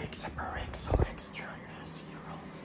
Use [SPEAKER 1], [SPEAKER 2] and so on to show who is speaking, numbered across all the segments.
[SPEAKER 1] except for X, turn 0.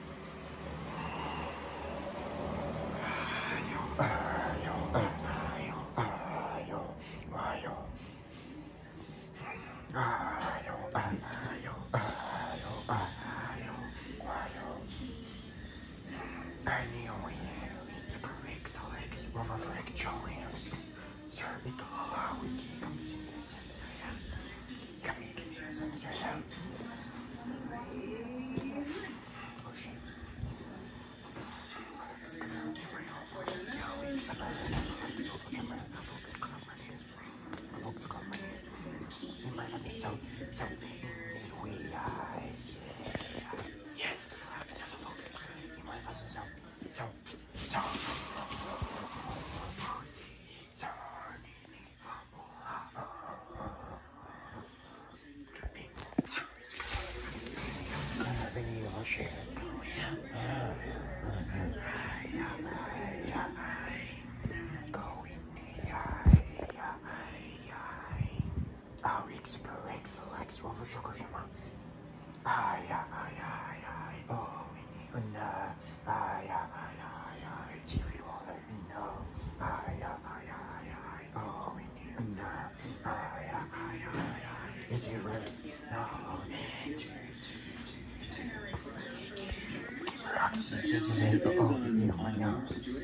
[SPEAKER 1] X 我不说过什么？哎呀哎呀哎呀！哦，哎呀哎呀哎呀！欺负我了，哎呀哎呀哎呀！哦，哎呀哎呀哎呀！Is it ready? No.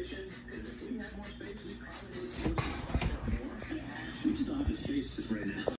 [SPEAKER 1] 这